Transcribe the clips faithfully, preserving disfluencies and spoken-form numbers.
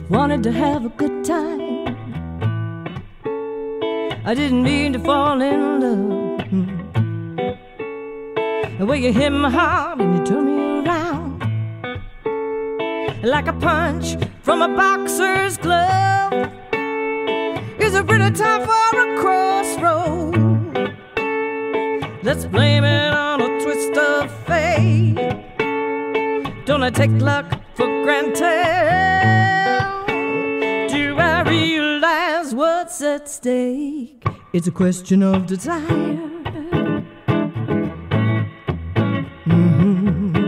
wanted to have a good time. I didn't mean to fall in love. The way you hit my heart and you turned me around like a punch from a boxer's glove. It's a pretty time for a crossroad. Let's blame it on a twist of fate. Don't I take luck for granted? Do I realize what's at stake? It's a question of desire. Mm-hmm.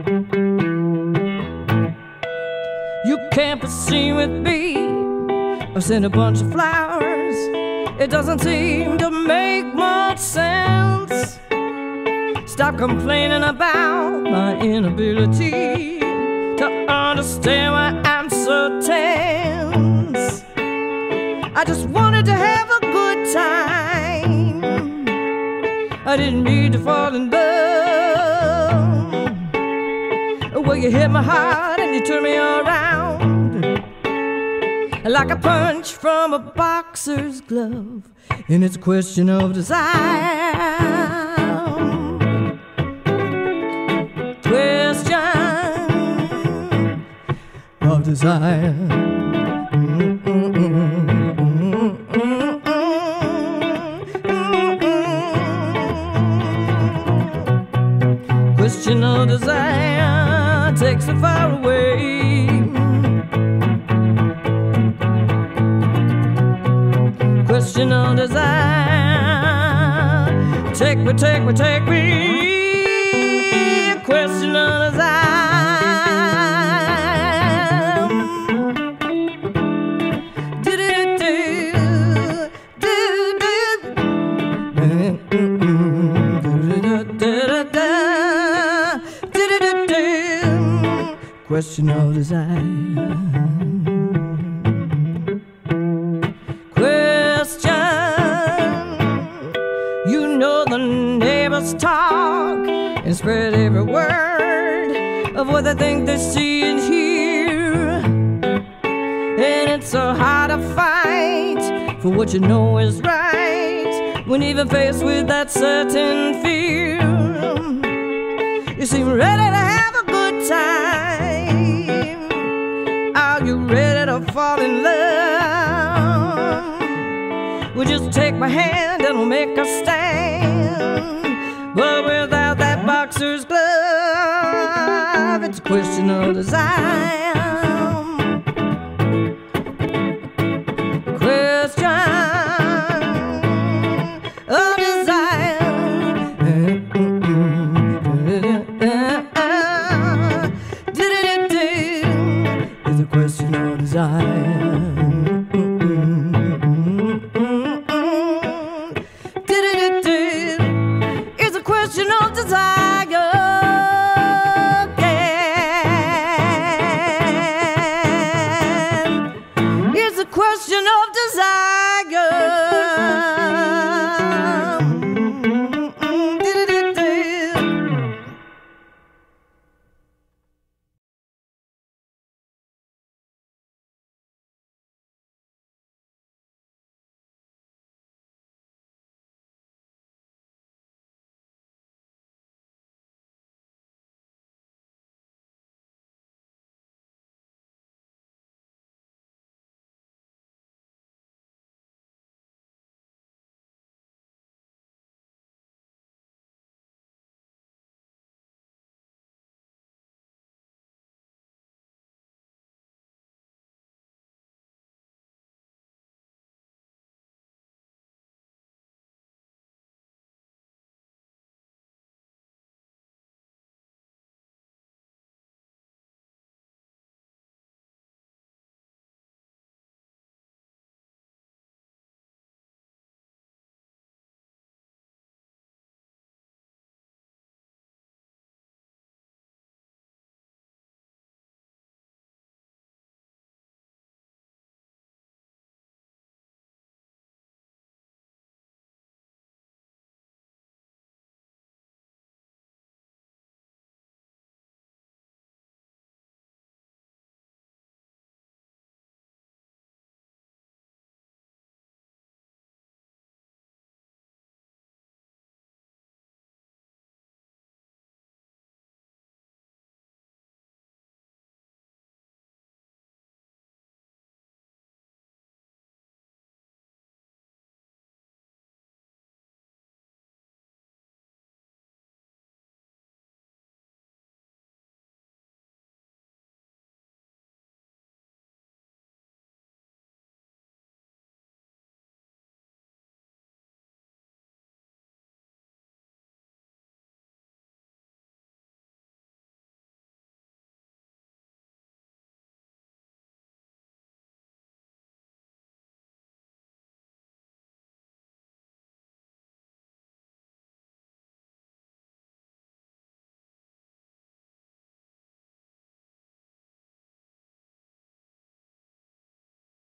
You can't proceed with me. I sent a bunch of flowers. It doesn't seem to make much sense. Stop complaining about my inability to understand why I'm so tense. I just wanted to have a good time. I didn't mean to fall in love. Well, you hit my heart and you turned me around like a punch from a boxer's glove. And it's a question of desire. Question of desire. Question of desire takes it far away. Question of desire, take me, take me, take me. Question of desire. Do do do do do do do do do. Question of desire. Talk and spread every word of what they think they see and hear. And it's so hard to fight for what you know is right when even faced with that certain fear. You seem ready to have a good time. Are you ready to fall in love? Well, just take my hand and we'll make a stand. But without that boxer's glove, it's a question of desire.